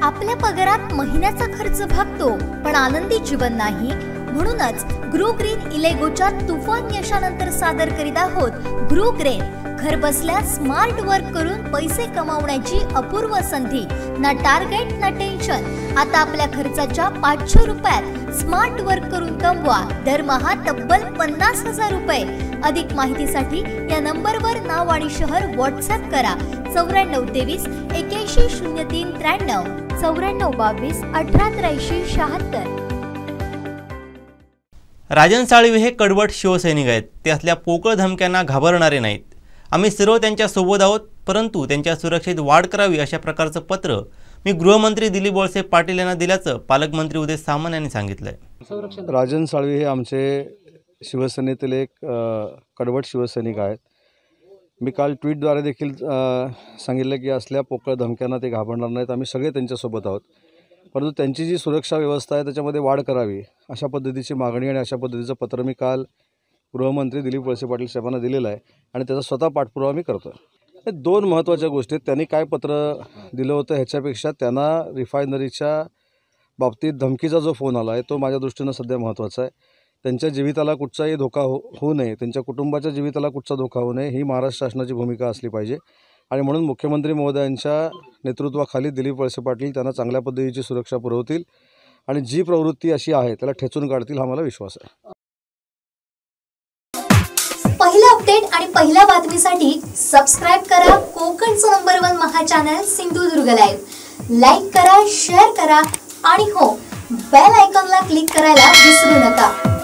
आपल्या पगारात महिन्याचा खर्च भागतो पण आनंदी जीवन नाही। म्हणूनच ग्रो ग्रीन इलेगोच्या तुफान यशानंतर सादर करीत आहोत ग्रो ग्रीन घर बसल्या स्मार्ट वर्क करून पैसे कमावण्याची अपूर्व संधी। ना टार्गेट ना टेन्शन। आता आपल्या खर्चाच्या 500 रुपयात स्मार्ट वर्क करून कमवा दरमहा तब्बल 50,000 रुपये। अधिक माहितीसाठी या नंबरवर नाव आणि शहर व्हॉट्सअप करा 9423 81 03 93 9422 1883 76। राजन साळवे हे कडवट शिवसैनिक आहेत। ते असल्या पोकळ धमक्यांना घाबरणारे नाहीत। आम्ही सर्व त्यांच्या सोबत आहोत, परंतु त्यांच्या सुरक्षेत वाढ करावी अशा प्रकारचं पत्र मी गृहमंत्री दिलीप वळसे पाटील यांना दिल्याचं पालकमंत्री उदय सामंत यांनी सांगितलंय। राजन साळवे हे आमचे शिवसेनेतील एक कडवट शिवसैनिक आहेत। मी काल ट्विटद्वारे देखील सांगितलं की असल्या पोकळ धमक्यांना ते घाबरणार नाहीत। आम्ही सगळे त्यांच्यासोबत आहोत, परंतु त्यांची जी सुरक्षा व्यवस्था आहे त्याच्यामध्ये वाढ करावी अशा पद्धतीची मागणी आणि अशा पद्धतीचं पत्र मी काल गृहमंत्री दिलीप वळसे पाटील साहेबांना दिलेलं आहे आणि त्याचा स्वतः पाठपुरावा मी करतो। हे दोन महत्त्वाच्या गोष्टी। त्यांनी काय पत्र दिलं होतं ह्याच्यापेक्षा त्यांना रिफायनरीच्या बाबतीत धमकीचा जो फोन आला आहे तो माझ्या दृष्टीनं सध्या महत्त्वाचा आहे। त्यांच्या जीविताला कुठचाही धोका होऊ नये, त्यांच्या कुटुंबाच्या जीविताला कुठचा धोका होऊ नये ही महाराष्ट्र शासनाची भूमिका असली पाहिजे आणि म्हणून मुख्यमंत्री महोदयांच्या नेतृत्वाखाली दिलीप वळसे पाटील त्यांना चांगल्या पद्धतीची सुरक्षा पुरवतील आणि जी प्रवृत्ती अशी आहे त्याला ठेचून काढतील हा मला विश्वास आहे। पहिला अपडेट आणि पहिल्या बातमीसाठी सबस्क्राइब करा कोकणचं number 1 Maha channel Sindhudurg live. Like करा, शेअर करा आणि हो बेल आयकॉनला क्लिक करायला विसरू नका।